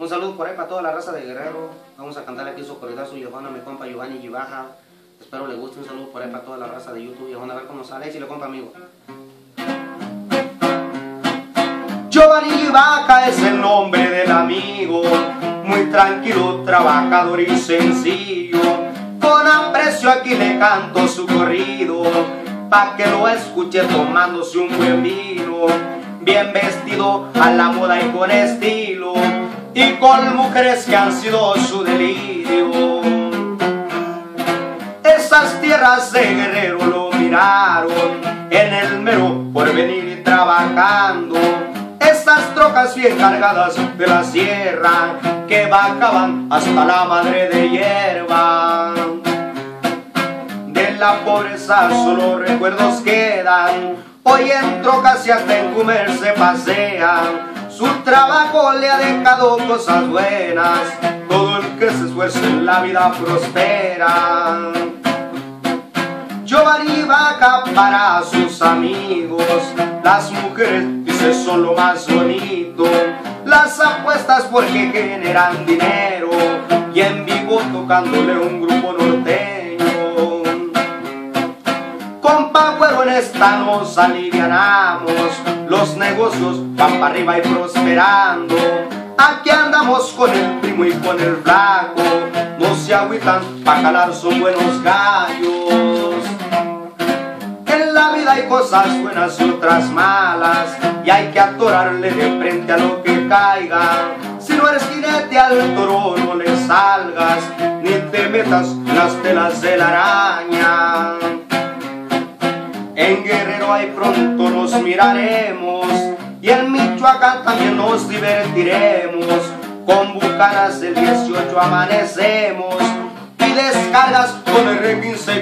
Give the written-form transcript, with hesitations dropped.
Un saludo por ahí para toda la raza de Guerrero. Vamos a cantar aquí su corridazo Giovanna, mi compa Giovanni Gibaja. Espero le guste. Un saludo por ahí para toda la raza de YouTube. Giovanna, a ver cómo sale. Échale, compa, amigo. Giovanni Gibaja es el nombre del amigo, muy tranquilo, trabajador y sencillo. Con aprecio aquí le canto su corrido, pa' que lo escuche tomándose un buen vino. Bien vestido, a la moda y con estilo, y con mujeres que han sido su delirio. Esas tierras de Guerrero lo miraron en el mero porvenir y trabajando. Estas trocas bien cargadas de la sierra que bajaban hasta la madre de hierba. De la pobreza solo recuerdos quedan, hoy en trocas y hasta en Cumer se pasean. Su trabajo le ha dejado cosas buenas, todo el que se esfuerza en la vida prospera. Giovanni Gibaja para sus amigos, las mujeres dice son lo más bonito, las apuestas porque generan dinero, y en vivo tocándole un grupo norteño. Compa güero, en esta nos alivianamos, los negocios van para arriba y prosperando. Aquí andamos con el primo y con el flaco, no se agüitan, pa' jalar son buenos gallos. En la vida hay cosas buenas y otras malas, y hay que atorarle de frente a lo que caiga. Si no eres jinete al toro no le salgas, ni te metas en las telas de la araña. En Guerrero ahí pronto nos miraremos, y en Michoacán también nos divertiremos. Con bucanas del 18 amanecemos, y descargas con R15